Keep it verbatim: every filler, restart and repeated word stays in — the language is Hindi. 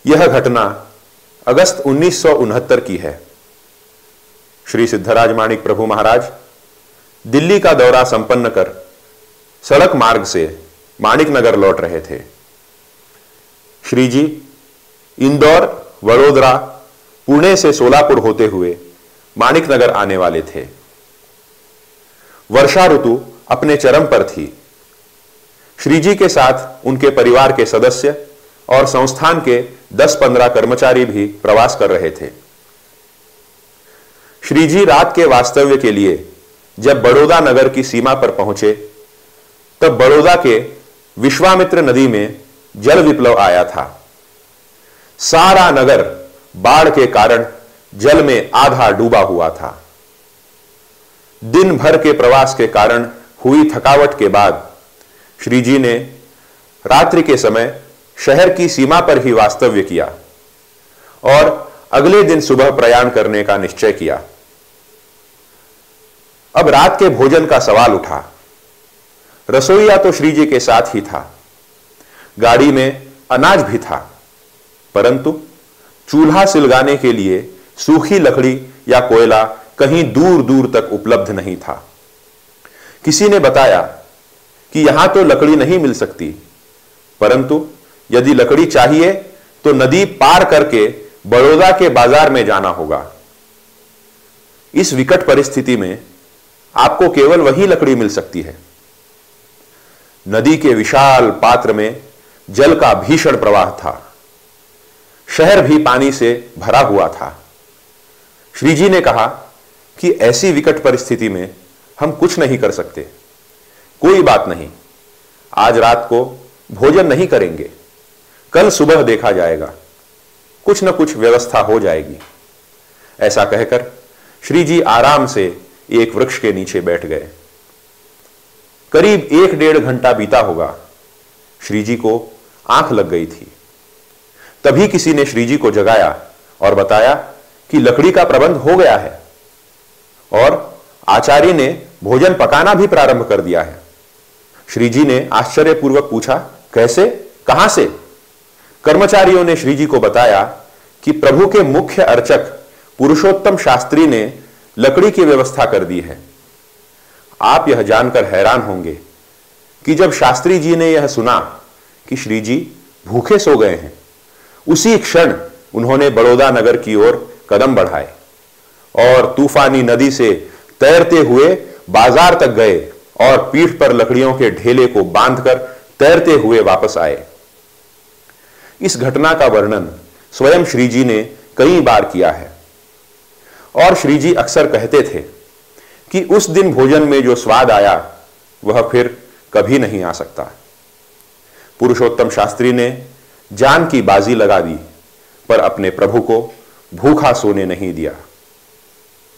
यह घटना अगस्त उन्नीस सौ उनहत्तर की है। श्री सिद्धराज माणिक प्रभु महाराज दिल्ली का दौरा संपन्न कर सड़क मार्ग से माणिक नगर लौट रहे थे। श्री जी इंदौर, वडोदरा, पुणे से सोलापुर होते हुए माणिक नगर आने वाले थे। वर्षा ऋतु अपने चरम पर थी। श्री जी के साथ उनके परिवार के सदस्य और संस्थान के दस पंद्रह कर्मचारी भी प्रवास कर रहे थे। श्री जी रात के वास्तव्य के लिए जब बड़ौदा नगर की सीमा पर पहुंचे तब बड़ौदा के विश्वामित्र नदी में जल विप्लव आया था। सारा नगर बाढ़ के कारण जल में आधा डूबा हुआ था। दिन भर के प्रवास के कारण हुई थकावट के बाद श्री जी ने रात्रि के समय शहर की सीमा पर ही वास्तव्य किया और अगले दिन सुबह प्रयाण करने का निश्चय किया। अब रात के भोजन का सवाल उठा। रसोईया तो श्री जी के साथ ही था, गाड़ी में अनाज भी था, परंतु चूल्हा सिलगाने के लिए सूखी लकड़ी या कोयला कहीं दूर दूर तक उपलब्ध नहीं था। किसी ने बताया कि यहां तो लकड़ी नहीं मिल सकती, परंतु यदि लकड़ी चाहिए तो नदी पार करके बड़ौदा के बाजार में जाना होगा। इस विकट परिस्थिति में आपको केवल वही लकड़ी मिल सकती है। नदी के विशाल पात्र में जल का भीषण प्रवाह था। शहर भी पानी से भरा हुआ था। श्री जी ने कहा कि ऐसी विकट परिस्थिति में हम कुछ नहीं कर सकते। कोई बात नहीं, आज रात को भोजन नहीं करेंगे, कल सुबह देखा जाएगा, कुछ न कुछ व्यवस्था हो जाएगी। ऐसा कहकर श्री जी आराम से एक वृक्ष के नीचे बैठ गए। करीब एक डेढ़ घंटा बीता होगा। श्री जी को आंख लग गई थी। तभी किसी ने श्री जी को जगाया और बताया कि लकड़ी का प्रबंध हो गया है और आचार्य ने भोजन पकाना भी प्रारंभ कर दिया है। श्री जी ने आश्चर्यपूर्वक पूछा, कैसे, कहां से? कर्मचारियों ने श्री जी को बताया कि प्रभु के मुख्य अर्चक पुरुषोत्तम शास्त्री ने लकड़ी की व्यवस्था कर दी है। आप यह जानकर हैरान होंगे कि जब शास्त्री जी ने यह सुना कि श्री जी भूखे सो गए हैं, उसी क्षण उन्होंने बड़ौदा नगर की ओर कदम बढ़ाए और तूफानी नदी से तैरते हुए बाजार तक गए और पीठ पर लकड़ियों के ढेले को बांधकर तैरते हुए वापस आए। इस घटना का वर्णन स्वयं श्री जी ने कई बार किया है और श्री जी अक्सर कहते थे कि उस दिन भोजन में जो स्वाद आया वह फिर कभी नहीं आ सकता। पुरुषोत्तम शास्त्री ने जान की बाजी लगा दी पर अपने प्रभु को भूखा सोने नहीं दिया।